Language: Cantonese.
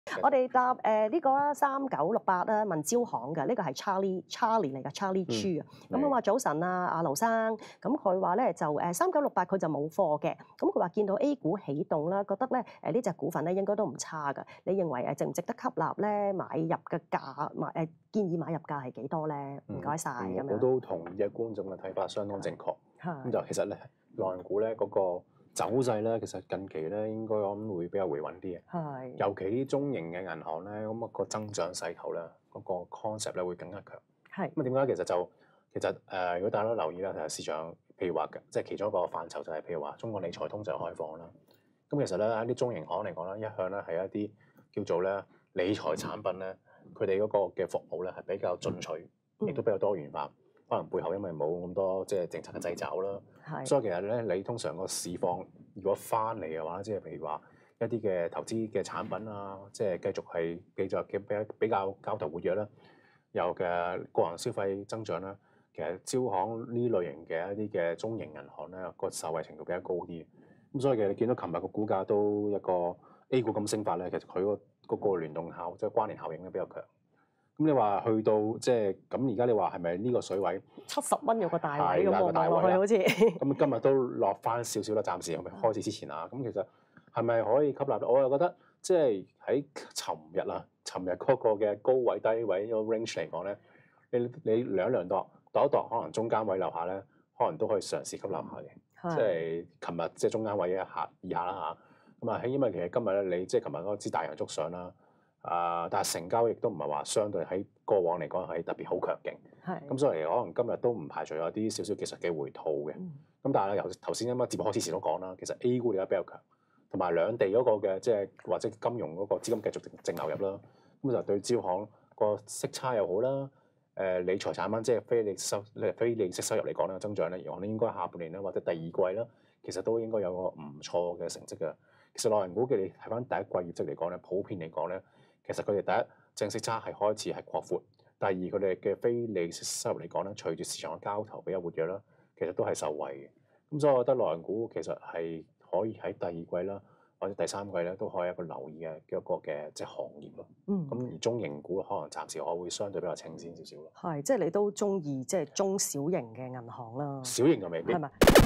我哋答呢個啊3968啦，問招行嘅，呢個係 Charlie 嚟㗎，Charlie Chu 啊。咁佢話早晨啊，阿盧生，咁佢話咧就3968佢就冇貨嘅，咁佢話見到 A 股起動啦，覺得咧呢隻股份咧應該都唔差㗎。你認為值唔值得吸納咧？買入嘅價建議買入價係幾多咧？唔該晒咁樣。 我都同意觀眾嘅睇法，相當正確。咁就其實咧，內銀股咧嗰個走勢咧，其實近期咧應該我諗會比較回穩啲嘅。 係。 尤其啲中型嘅銀行咧，咁個增長勢頭咧，嗰個 concept 咧會更加強。 係。 咁點解？其實如果大家都留意啦，其實市場譬如話即係其中一個範疇就係譬如話中國理財通就開放啦。咁其實咧喺啲中型行嚟講咧，一向咧係一啲叫做咧理財產品咧，佢哋嗰個嘅服務咧係比較進取，亦都比較多元化。可能背後因為冇咁多即係政策嘅掣肘啦，所以其實咧你通常個市況如果翻嚟嘅話，即係譬如話一啲嘅投資嘅產品啊，即係繼續係比較交投活躍啦，有嘅個人消費增長啦，其實招行呢類型嘅一啲嘅中型銀行咧個受惠程度比較高啲。咁所以其實你見到琴日個股價都一個 A 股咁升法咧，其實佢嗰個聯動效即係關聯效應咧比較強。咁你話去到即係咁而家你話係咪呢個水位 70蚊有個大位咁望落落去好似？ 咁今日都落翻少少啦，暫時開始之前啊。咁其實係咪可以吸納？我又覺得即係喺尋日嗰個嘅高位低位個 range 嚟講咧，你量度一度，可能中間位樓下咧，可能都可以嘗試吸納下嘅。即係琴日即係中間位以下啦嚇。咁啊，因為其實今日咧，你即係琴日嗰支大陽燭上啦。但係成交亦都唔係話相對喺過往嚟講係特別好強勁，咁所以可能今日都唔排除有啲少少技術嘅回吐嘅。咁但係咧，由頭先啱啱節目開始前都講啦，其實 A 股而家比較強，同埋兩地嗰個嘅即係或者金融嗰個資金繼續淨流入啦，咁就對招行個息差又好啦，理財產品即係非利息收入嚟講咧增長咧，我哋應該下半年咧或者第二季啦，其實都應該有個唔錯嘅成績嘅。其實內銀股嘅你睇翻第一季業績嚟講咧，普遍嚟講咧。其實佢哋第一正息差係開始係擴闊，第二佢哋嘅非利息收入嚟講咧，隨住市場嘅交投比較活躍啦，其實都係受惠嘅。咁所以我覺得內銀股其實係可以喺第二季啦，或者第三季咧都可以一個留意嘅一個嘅即係行業咯。咁而中型股可能暫時我會相對比較清鮮少少咯。 係，即係你都中意即係中小型嘅銀行啦。 小型就未必。 係咪？